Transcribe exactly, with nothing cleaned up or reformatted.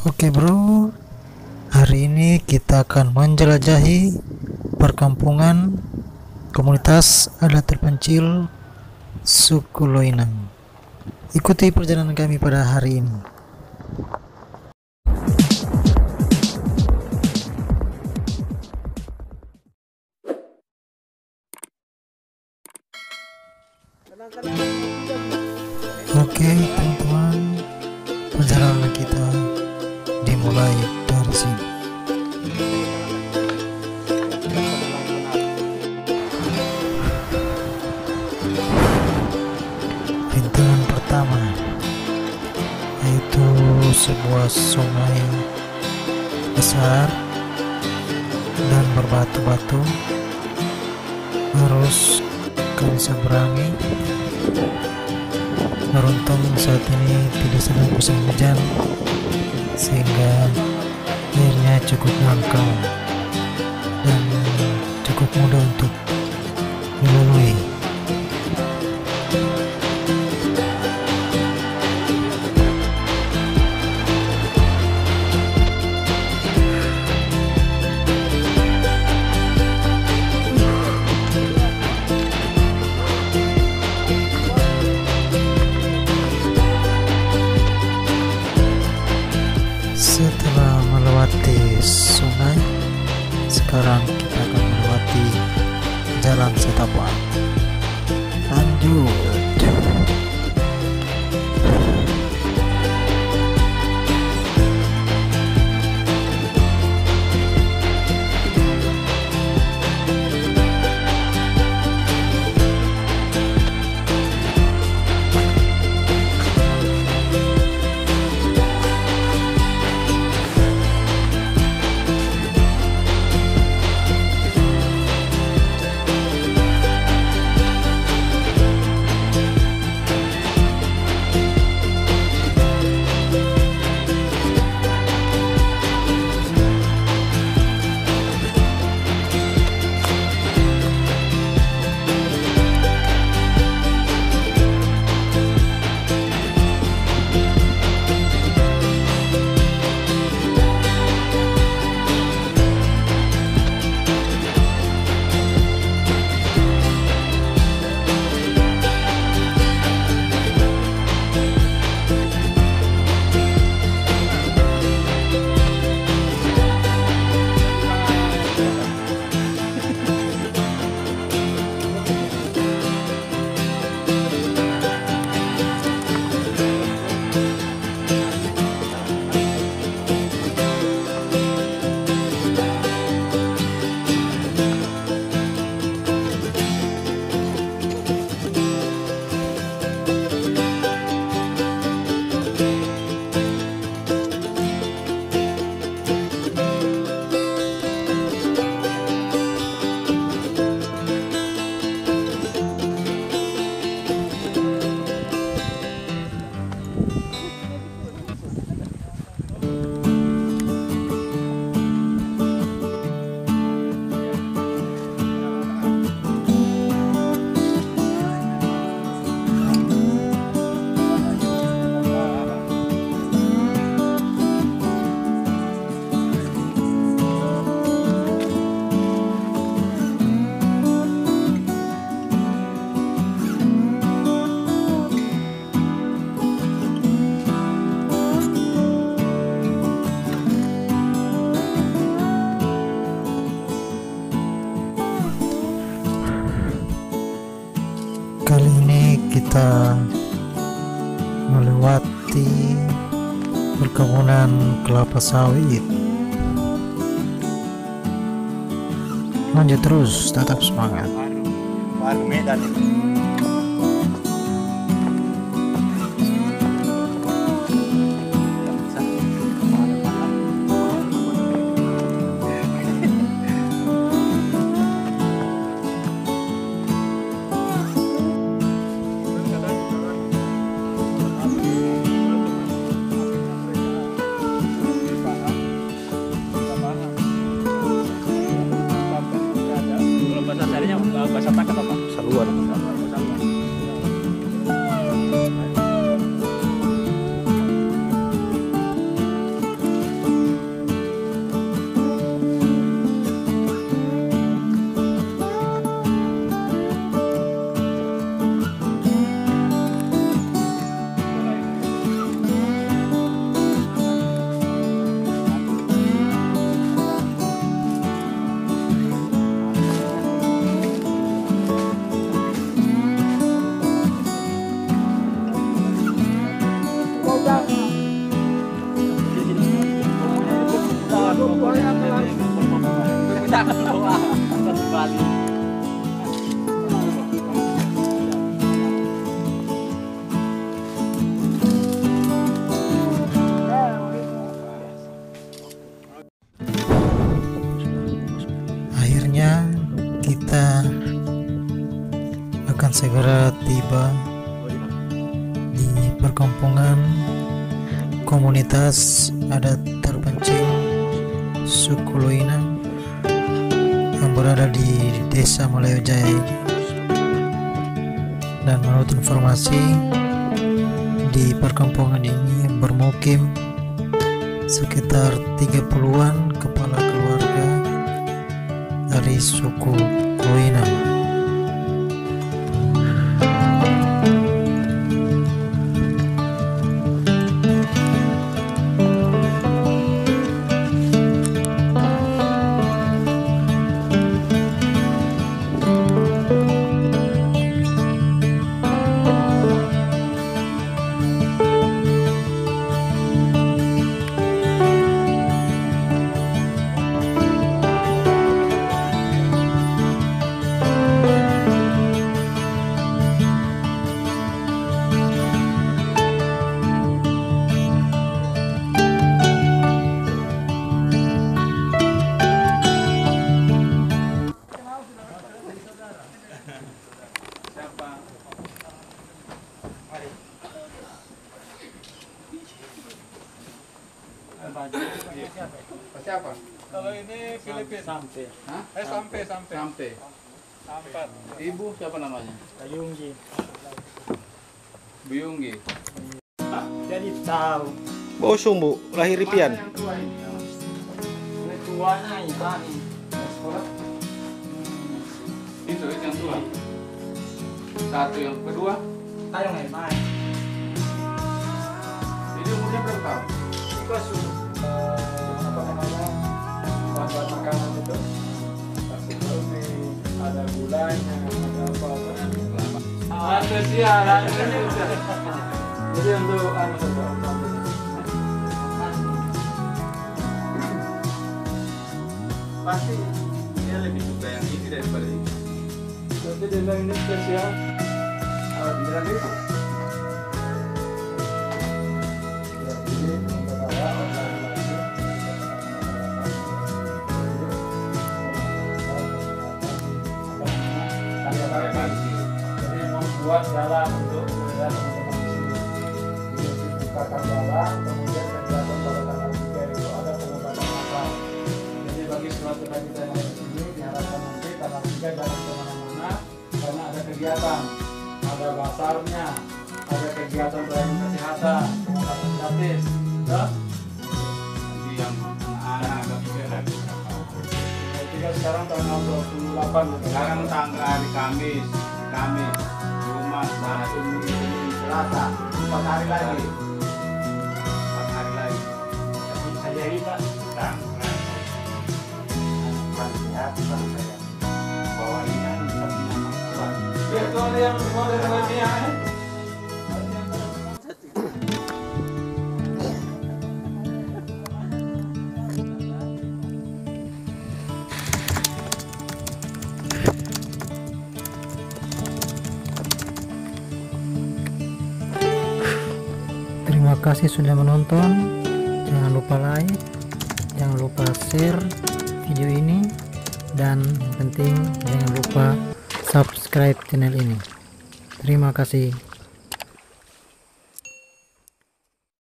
Oke bro, hari ini kita akan menjelajahi perkampungan komunitas adat terpencil suku Loinang. Ikuti perjalanan kami pada hari ini. Oke teman-teman, perjalanan kita dimulai dari sini. Rintangan pertama yaitu sebuah sungai besar dan berbatu-batu, harus kami seberangi. Beruntung saat ini tidak sedang musim hujan sehingga airnya cukup dangkal dan cukup mudah untuk dilalui. Setelah melewati sungai, sekarang kita akan melewati jalan setapak. Lanjut. Kali ini kita melewati perkebunan kelapa sawit. Lanjut terus, tetap semangat. Baru Medan. Bahasa takat apa? Saluan. Akhirnya kita akan segera tiba di perkampungan komunitas adat terpencil suku Loina yang berada di Desa Malayo Jaya ini. Dan menurut informasi, di perkampungan ini bermukim sekitar tiga puluhan kepala keluarga dari suku Loina. Siapa? Kalau ini Filipin. Sampai. Hah? Eh sampai sampai. Sampai. Sampai. Ibu siapa namanya? Kayunggi. Buyunggi. Jadi tahu. Bosong bu, lahir pian. Yang tua ini. Ini tuanya ini. Sekolah. Itu itu yang tua. Satu yang kedua. Ayo main-main. Jadi umurnya berapa tahun? Itu susu. Apa namanya? Bahan-bahan makanan itu. Kasih tahu nih ada gulanya, ada apa-apa. Ada sial, ada sial. Jadi untuk anu saja. Pasti dia lebih suka yang ini daripada ini. Tapi dia bilang ini spesial. Ah, bilang itu. Ya, jadi untuk apa? Online lagi. Jadi membuat jalan untuk kemudian teman-teman di sini. Jadi dibukakan jalan, kemudian kegiatan pada tanggal tiga itu ada pengobatan masal. Jadi bagi suatu kita yang ada di sini diharapkan nanti tanggal tiga jangan kemana-mana karena ada kegiatan, ada basarnya, ada kegiatan pelayanan kesehatan, pengobatan gratis. Ya? Nanti yang anak agak pikiran. Tiga sekarang tanggal dua puluh delapan. Sekarang tanggal hari Kamis, Kamis, Jumat, Sabtu, Minggu, Senin, Selasa, empat hari lagi. Empat hari lagi. Saya ini Pak. Tanggal. Lihat saya. Bawa ini yang bisa punya manfaat. Biar tuh ada yang mau dari ini ya. Terima kasih sudah menonton. Jangan lupa like, jangan lupa share video ini, dan yang penting jangan lupa subscribe channel ini. Terima kasih.